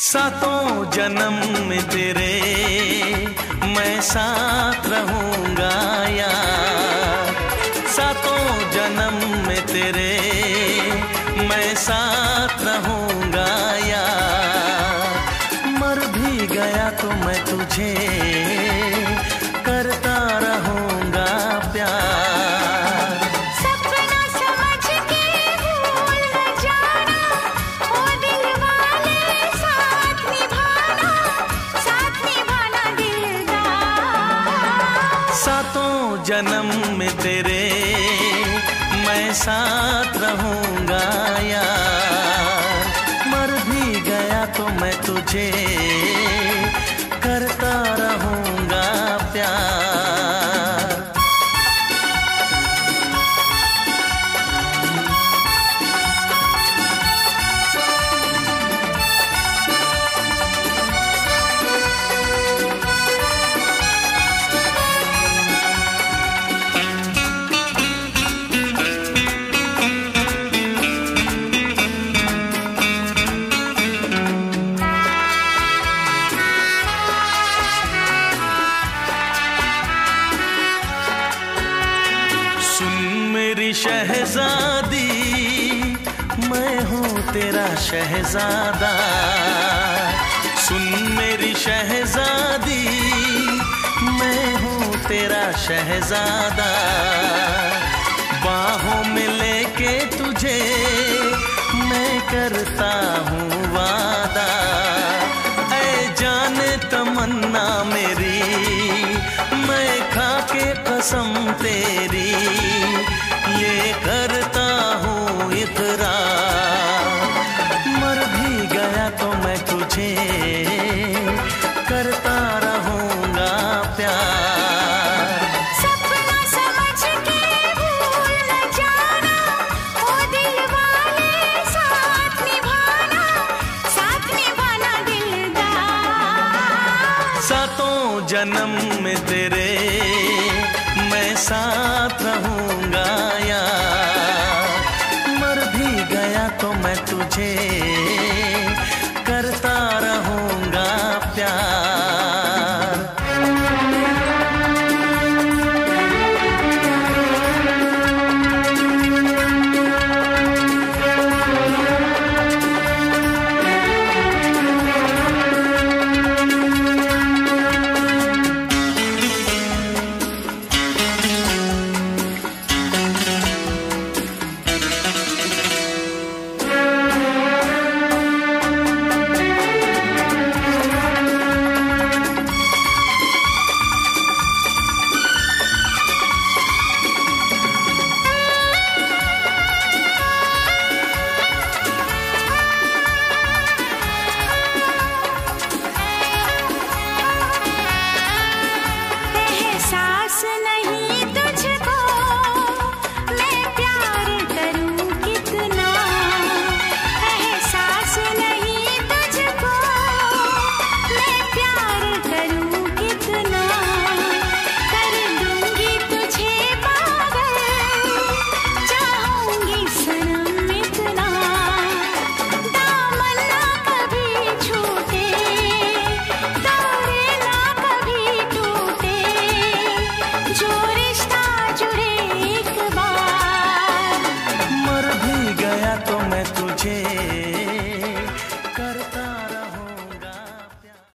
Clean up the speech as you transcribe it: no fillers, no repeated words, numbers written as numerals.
सातों जन्म में तेरे मैं साथ रहूंगा यार। सातों जन्म में तेरे मैं साथ रहूंगा यार। मर भी गया तो मैं तुझे करता रहूंगा प्यार। सपना समझ के भूल न जाना, ओ दिल वाले साथ निभाना दिलदार। सातों जन्म में तेरे मैं साथ रहूंगा यार। मर भी गया तो मैं तुझे करता रहूंगा प्यार। मेरी शहजादी मैं हूँ तेरा शहजादा। सुन मेरी शहजादी मैं हूँ तेरा शहजादा। बाहों में लेके तुझे मैं करता हूँ वादा। ऐ जाने तमन्ना मेरी मैं खा के कसम तेरी ये करता हूँ इकरार। मर भी गया तो मैं तुझे करता रहूंगा प्यार। सपना समझ के भूल न जाना, ओ दिल वाले साथ निभाना दिलदार। सातों जन्म में तेरे मैं साथ रहूंगा यार। मर भी गया तो मैं तुझे